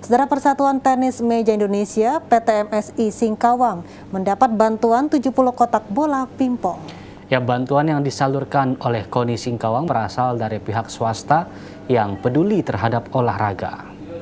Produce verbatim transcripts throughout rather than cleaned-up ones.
Saudara, Persatuan Tenis Meja Indonesia P T M S I Singkawang mendapat bantuan tujuh puluh kotak bola pingpong. Ya, bantuan yang disalurkan oleh KONI Singkawang berasal dari pihak swasta yang peduli terhadap olahraga.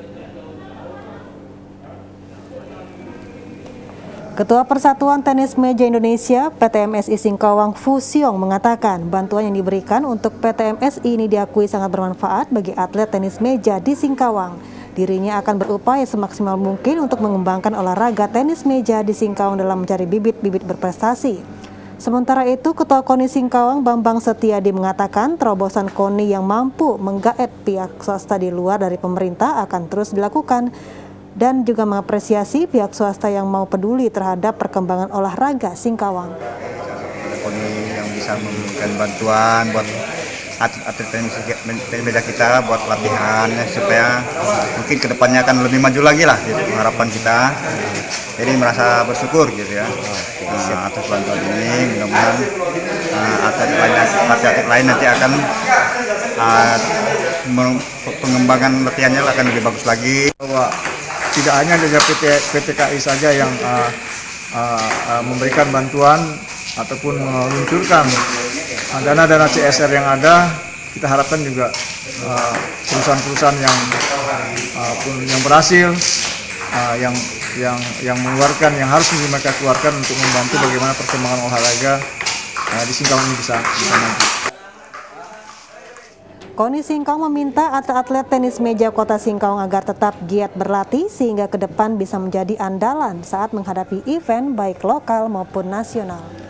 Ketua Persatuan Tenis Meja Indonesia P T M S I Singkawang Fu Siong mengatakan bantuan yang diberikan untuk P T M S I ini diakui sangat bermanfaat bagi atlet tenis meja di Singkawang. Dirinya akan berupaya semaksimal mungkin untuk mengembangkan olahraga tenis meja di Singkawang dalam mencari bibit-bibit berprestasi. Sementara itu, Ketua KONI Singkawang Bambang Setiadi mengatakan terobosan KONI yang mampu menggaet pihak swasta di luar dari pemerintah akan terus dilakukan dan juga mengapresiasi pihak swasta yang mau peduli terhadap perkembangan olahraga Singkawang. KONI yang bisa memberikan bantuan buat atlet tenis meja kita buat latihan supaya mungkin kedepannya akan lebih maju lagi lah gitu, harapan kita. Jadi merasa bersyukur gitu ya uh, atas bantuan ini. Mudah-mudahan uh, atlet lain atlet lain nanti akan uh, pengembangan latihannya akan lebih bagus lagi. Bahwa tidak hanya dari P T K I saja yang uh, uh, uh, memberikan bantuan ataupun meluncurkan uh, dana-dana C S R yang ada, kita harapkan juga perusahaan-perusahaan uh, yang uh, pun yang berhasil, uh, yang yang yang mengeluarkan, yang harus mereka keluarkan untuk membantu bagaimana perkembangan olahraga uh, di Singkawang ini bisa bisa maju. KONI Singkawang meminta atlet-atlet tenis meja kota Singkawang agar tetap giat berlatih sehingga ke depan bisa menjadi andalan saat menghadapi event baik lokal maupun nasional.